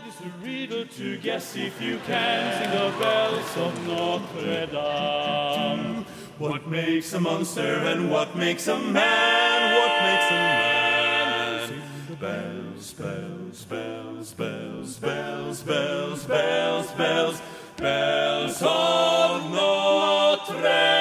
It's a riddle to guess if you can sing the bells of Notre Dame. What makes a monster and what makes a man? What makes a man? Sing the bells, bells, bells, bells, bells, bells, bells, bells, bells of Notre Dame.